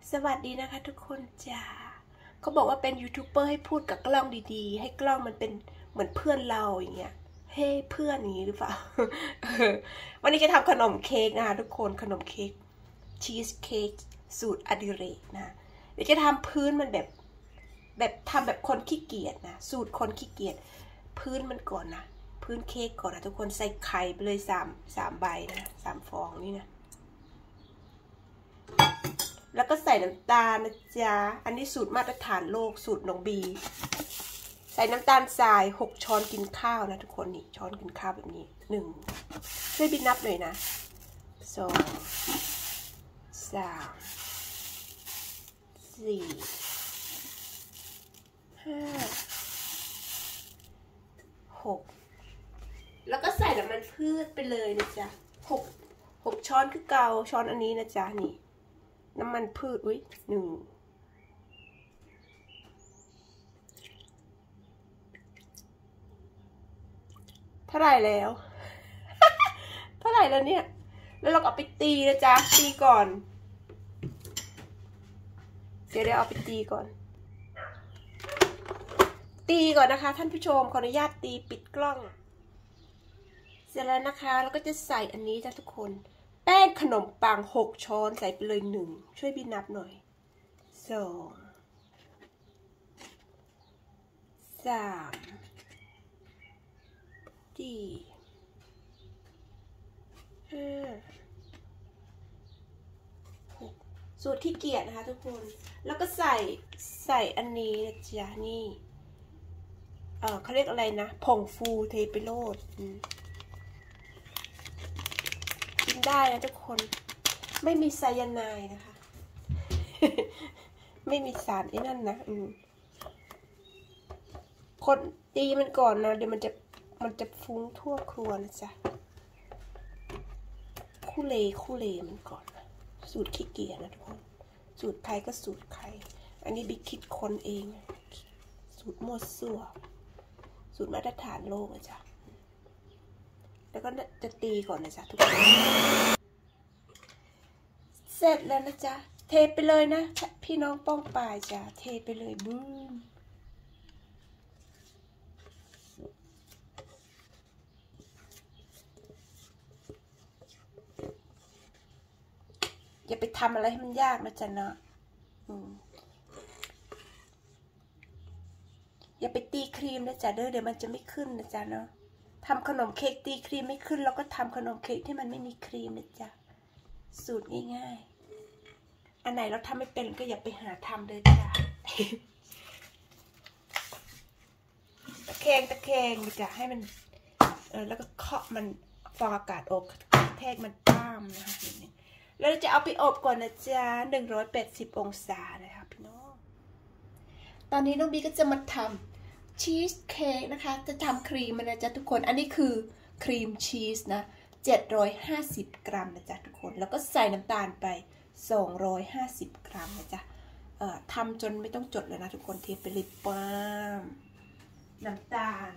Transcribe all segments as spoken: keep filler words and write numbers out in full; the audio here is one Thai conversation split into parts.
สวัสดีนะคะทุกคนจ้าเขาบอกว่าเป็นยูทูบเบอร์ให้พูดกับกล้องดีๆให้กล้องมันเป็นเหมือนเพื่อนเราอย่างเงี้ยเฮ้เพื่อนอย่างนี้หรือเปล่า วันนี้จะทำขนมเค้กนะคะทุกคนขนมเค้กชีสเค้กสูตรอดิเรกนะเดี๋ยวจะทำพื้นมันแบบแบบทำแบบคนขี้เกียจนะสูตรคนขี้เกียจพื้นมันก่อนนะพื้นเค้กก่อนนะทุกคนใส่ไข่ไปเลยสามสามใบนะสามฟองนี่นะแล้วก็ใส่น้ำตาลนะจ๊ะอันนี้สูตรมาตรฐานโลกสูตรน้องบีใส่น้ำตาลทรายหกช้อนกินข้าวนะทุกคนนี่ช้อนกินข้าวแบบนี้หนึ่งช่วยบินนับหน่อยนะสองสามสี่ห้าหกแล้วก็ใส่น้ำมันพืชไปเลยนะจ๊ะหกหกช้อนคือเกาช้อนอันนี้นะจ๊ะนี่น้ำมันพืชอุ้ยหนึ่งเท่าไหร่แล้ว เท่าไหร่แล้วเนี่ยแล้วเราก็เอาไปตีนะจ๊ะตีก่อนเดี๋ยวเดี๋ยวเอาไปตีก่อนตีก่อนนะคะท่านผู้ชมขออนุญาตตีปิดกล้องเสร็จแล้วนะคะแล้วก็จะใส่อันนี้จ้ะทุกคนแป้งขนมปังหกช้อนใส่ไปเลยหนึ่งช่วยบินนับหน่อยสองสามสี่ห้าหกสูตรที่เกียรตินะคะทุกคนแล้วก็ใส่ใส่อันนี้นะจ๊ะนี่เออเขาเรียกอะไรนะผงฟูเทไปโรดกินได้นะทุกคนไม่มีไซยาไนด์นะคะ ไม่มีสารไอ้นั่นนะอืมคนตีมันก่อนนะเดี๋ยวมันจะมันจะฟุ้งทั่วครัวนะจ๊ะคู่เลคู่เลมันก่อนนะสูตรขี้เกียจนะทุกคนสูตรใครก็สูตรใครอันนี้บิ๊กคิดคนเองสูตรมั่วซั่วสูตรมาตรฐานโลกนะจ๊ะแล้วก็จะตีก่อนนะจ๊ะทุกคนเสร็จแล้วนะจ๊ะเทไปเลยนะพี่น้องป้องปายจ้ะเทไปเลยบูมอย่าไปทำอะไรให้มันยากนะจ๊ะเนาะอย่าไปตีครีมนะจ๊ะเด้อเดี๋ยวมันจะไม่ขึ้นนะจ๊ะเนาะทำขนมเค้กตีครีมไม่ขึ้นแล้วก็ทำขนมเค้กที่มันไม่มีครีมนะจ๊ะสูตรง่ายๆอันไหนเราทำไม่เป็นก็อย่าไปหาทำเลยจ้ะ ตะแคงตะแคงจะให้มันเออแล้วก็เคาะมันฟองอากาศออกแทกมันป้ามนะคะแล้วเราจะเอาไปอบก่อนนะจ๊ะหนึ่งร้อยแปดสิบองศานะคะพี่น้องตอนนี้น้องบีก็จะมาทำชีสเค้กนะคะจะทำครีมมันนะจ๊ะทุกคนอันนี้คือครีมชีสนะเจ็ดร้อยห้าสิบกรัมนะจ๊ะทุกคนแล้วก็ใส่น้ำตาลไปสองร้อยห้าสิบกรัมนะจ๊ะเอ่อทำจนไม่ต้องจดเลยนะทุกคนเทไปเลยป้ามน้ำตาล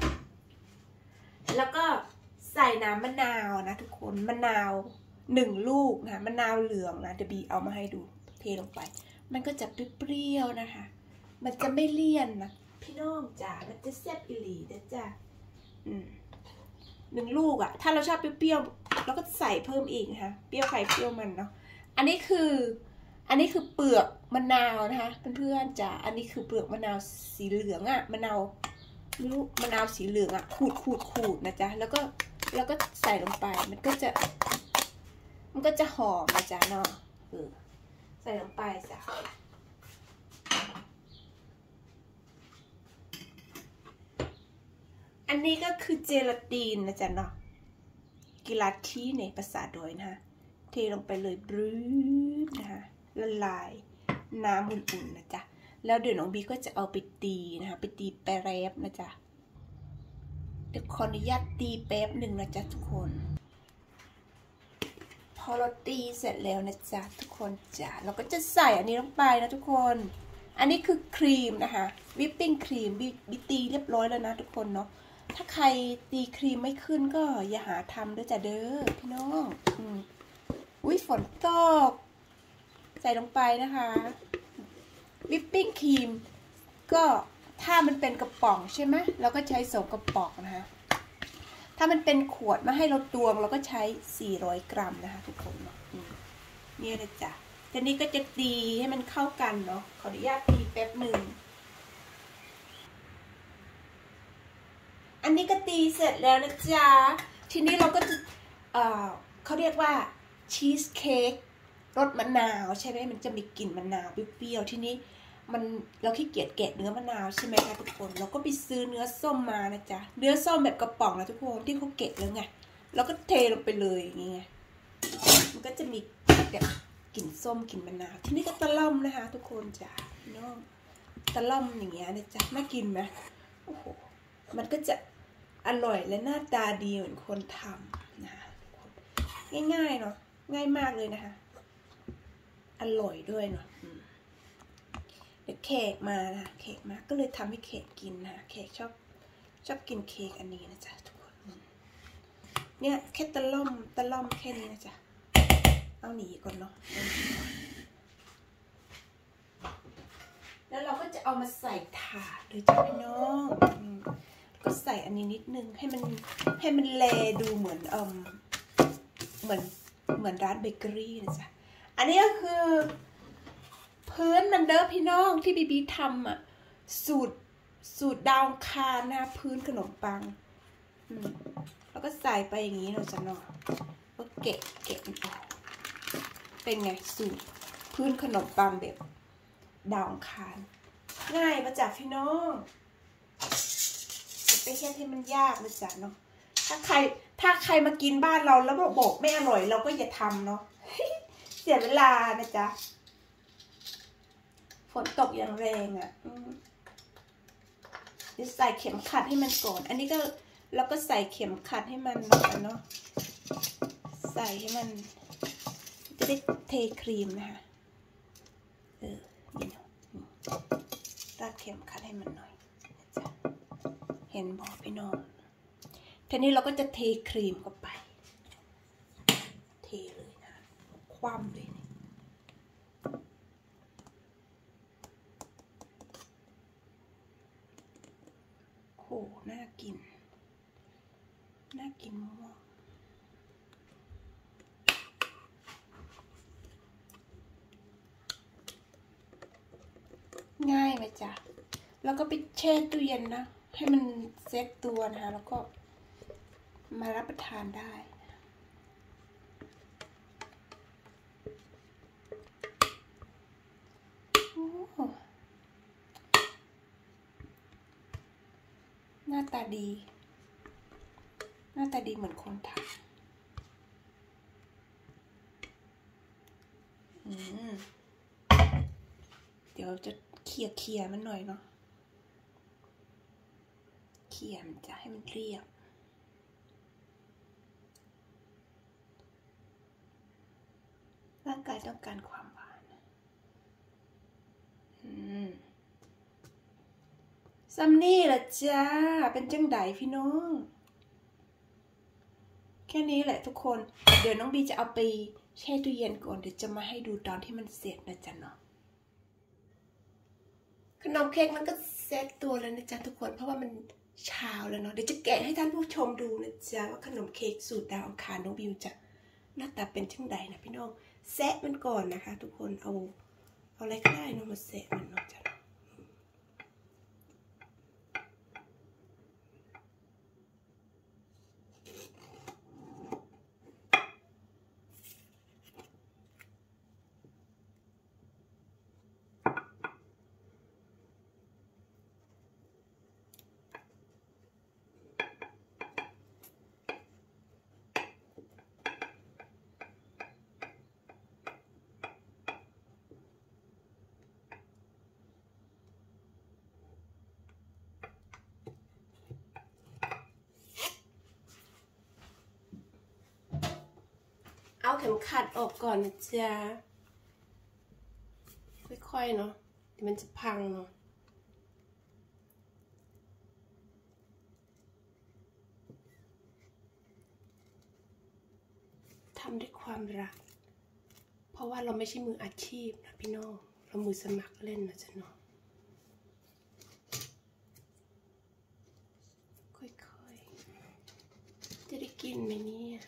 แล้วก็ใส่น้ำมะนาวนะทุกคนมะนาวหนึ่งลูกนะมะนาวเหลืองนะเดี๋ยวบีเอามาให้ดูเทลงไปมันก็จะเปรี้ยวๆนะคะมันจะไม่เลี่ยนนะพี่น้องจ๋ามันจะแซ่บอิหลีนะจ๊ะอืมหนึ่งลูกอะถ้าเราชอบเปรี้ยวๆเราก็ใส่เพิ่มอีกนะคะเปรี้ยวไข่เปรี้ยวมันเนาะอันนี้คืออันนี้คือเปลือกมะนาวนะคะเพื่อนๆจ๋าอันนี้คือเปลือกมะนาวสีเหลืองอะมะนาวลูกมะนาวสีเหลืองอะขูดขูดขูดนะจ๊ะแล้วก็แล้วก็ใส่ลงไปมันก็จะมันก็จะหอมนะจ๊ะเนาะเออใส่ลงไปจ้ะอันนี้ก็คือเจลาตินนะจ๊ะเนาะกิลาทีในภาษาโดยนะคะเทลงไปเลยบรื้ดนะคะละลายน้ำอุ่นๆนะจ๊ะแล้วเดี๋ยวน้องบีก็จะเอาไปตีนะคะไปตีแป๊บนะจ๊ะเดี๋ยวขออนุญาตตีแป๊บหนึ่งนะจ๊ะทุกคนพอเราตีเสร็จแล้วนะจ๊ะทุกคนจ้ะเราก็จะใส่อันนี้ลงไปนะทุกคนอันนี้คือครีมนะคะวิปปิ้งครีมบีตีเรียบร้อยแล้วนะทุกคนเนาะถ้าใครตีครีมไม่ขึ้นก็อย่าหาทำด้วยจ้ะเด้อพี่น้องอืมอุ้ยฝนตกใส่ส่ลงไปนะคะวิปปิ้งครีมก็ถ้ามันเป็นกระป๋องใช่ไหมเราก็ใช้สองกระป๋องนะคะถ้ามันเป็นขวดมาให้เราตวงเราก็ใช้สี่ร้อยกรัมนะคะทุกคนนี่เลยจ้ะทีนี้ก็จะตีให้มันเข้ากันเนาะขออนุญาตตีแป๊บหนึ่งอันนี้ก็ตีเสร็จแล้วนะจ๊ะทีนี้เราก็จะเอ่อเขาเรียกว่าชีสเค้กรสมะนาวใช่ไหมมันจะมีกลิ่นมะนาวเปรี้ยวๆทีนี้มันเราขี้เกียจแกะเนื้อมะนาวใช่ไหมคะทุกคนเราก็ไปซื้อเนื้อส้มมานะจ๊ะเนื้อส้มแบบกระป๋องนะทุกคนที่เขาเกะแล้วไงเราก็เทลงไปเลยอย่างเงี้ยมันก็จะมีแบบกลิ่นส้มกลิ่นมะนาวทีนี้ก็ตะล่อมนะคะทุกคนจ้ะน้องตะล่อมอย่างเงี้ยนะจ๊ะน่ากินไหมโอ้โหมันก็จะอร่อยและหน้าตาดีเหมือนคนทำนะคะง่ายๆเนาะง่ายมากเลยนะคะอร่อยด้วยเนาะเดี๋ยวเค้กมานะเค้กมาก็เลยทำให้เค้กกินนะเค้กชอบชอบกินเค้กอันนี้นะจ๊ะทุกคนเนี่ยแค่ตะล่อมตะล่อมแค่นี้นะจ๊ะเอาหนีก่อนเนาะแล้วเราก็จะเอามาใส่ถาดเลยจ้ะพี่น้องก็ใส่อันนี้นิดนึงให้มันให้มันแลดูเหมือนเอ่อเหมือนเหมือนร้านเบเกอรี่นะจ๊ะอันนี้ก็คือพื้นมันเด้อพี่น้องที่บีบีทำอ่ะสูตรสูตรดาวคานนะพื้นขนมปังแล้วก็ใส่ไปอย่างนี้เราจะเนาะก็เกะเกะมันออกเป็นไงสูตรพื้นขนมปังแบบดาวคานง่ายมาจากพี่น้องไปแค่ที่มันยากมาจากเนาะถ้าใครถ้าใครมากินบ้านเราแล้วบอกไม่อร่อยเราก็อย่าทำเนาะเสียเวลานะจ๊ะฝนตกอย่างแรงอ่ะจะใส่เข็มขัดให้มันก่อนอันนี้ก็เราก็ใส่เข็มขัดให้มันเนาะใส่ให้มันจะได้เทครีมนะคะเออนี่เนาะรัดเข็มขัดให้มันหน่อยจ๊ะเห็นบอกพี่น้องทีนี้เราก็จะเทครีมเข้าไปเทเลยนะคว่ำเลยนี่โหน่ากินน่ากินมากง่ายไหมจ๊ะแล้วก็ไปแช่ตู้เย็นนะให้มันเซ็ตตัวนะคะแล้วก็มารับประทานได้หน้าตาดีหน้าตาดีเหมือนคนทำอืมเดี๋ยวจะเคี่ยเคี่ยมันหน่อยเนาะเคี่ยมันจะให้มันเรียบร่างกายต้องการความหวานอืมซัมนี่แหละจ้าเป็นจังไดพี่น้องแค่นี้แหละทุกคนเดี๋ยวน้องบีจะเอาไปแช่ตู้เย็นก่อนเดี๋ยวจะมาให้ดูตอนที่มันเสร็จนะจ๊ะเนาะขนมเค้กมันก็เสร็จตัวแล้วนะจ๊ะทุกคนเพราะว่ามันเช้าแล้วเนาะเดี๋ยวจะแกะให้ท่านผู้ชมดูนะจ๊ะว่าขนมเค้กสูตรดาวอังคารน้องบิวจะหน้าตาเป็นจังไดนะพี่น้องแซะมันก่อนนะคะทุกคนเอาเอาอะไรก็ได้น้องมาแซะมันเนาะจ๊ะเอาเข็มขัดออกก่อนนะจ๊ะค่อยๆเนาะเดี๋ยวมันจะพังเนาะทำด้วยความรักพราะว่าเราไม่ใช่มืออาชีพนะพี่น้องเรามือสมัครเล่นนะจ๊ะน้องค่อยๆจะได้กินไหมเนี่ย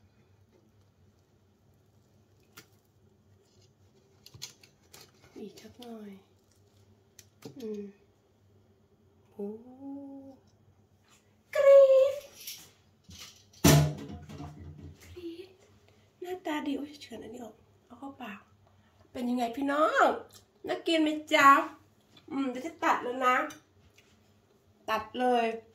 อีกสักหน่อยอืมโอ้กรี๊ดกรี๊ดหน้าตาดีโอ้ยเฉือนอันนี้ออกเอาเข้าปากเป็นยังไงพี่น้องน่ากินไหมจ๊ะอืมจะจะตัดแล้วนะตัดเลย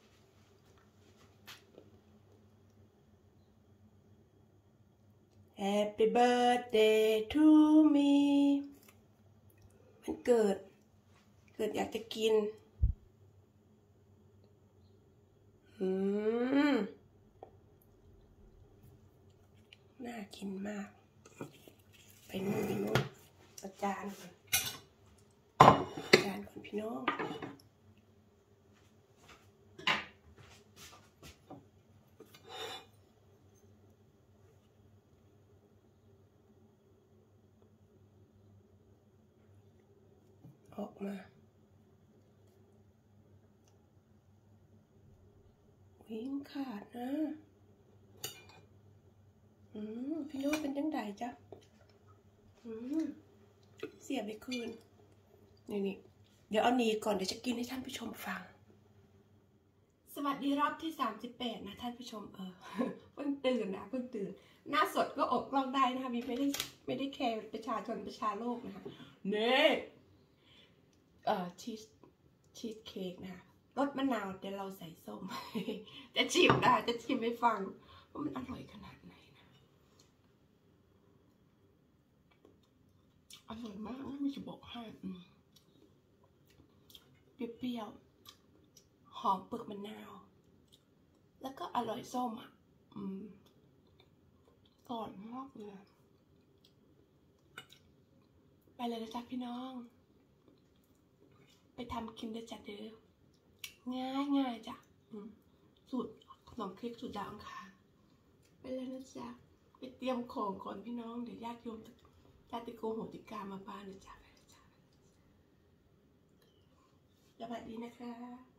Happy birthday to me มันเกิดเกิดอยากจะกินอืมน่ากินมากไปนู่นไปนู่นอาจารย์ก่อนอาจารย์ก่อนพี่น้องออกมาวิ่งขาดนะอืมพี่น้องเป็นจังไดจ๊ะอืมเสียไปคืนนี่นี่เดี๋ยวเอาหนีก่อนเดี๋ยวจะกินให้ท่านผู้ชมฟังสวัสดีรอบที่สามสิบแปดนะท่านผู้ชมเออเพิ่งตื่นนะเพิ่งตื่นหน้าสดก็ออกกล้องได้นะคะมีไม่ได้ไม่ได้แคร์ประชาชนประชาโลกนะคะเน่เอ่อชีสชีสเค้กนะคะรสมะนาวเดี๋ยวเราใส่ส้มจะชิมนะจะชิมให้ฟังว่ามันอร่อยขนาดไหนนะอร่อยมากไม่จะบอกให้เปรี้ยวๆหอมเปลือกมะนาวแล้วก็อร่อยส้มอ่ะอืมอร่อยมากเลยไปเลยนะจ๊ะพี่น้องไปทำกินได้จ้ะเด้อง่ายง่ายจ้ะสูตรขนมเค้กสูตรดาวอังคารไปเลยนะจ๊ะไปเตรียมของก่อนพี่น้องเดี๋ยวญาติโยมญาติโกโหติกามาบ้านนะจ๊ะไปเลยจ้ะสวัสดีนะคะ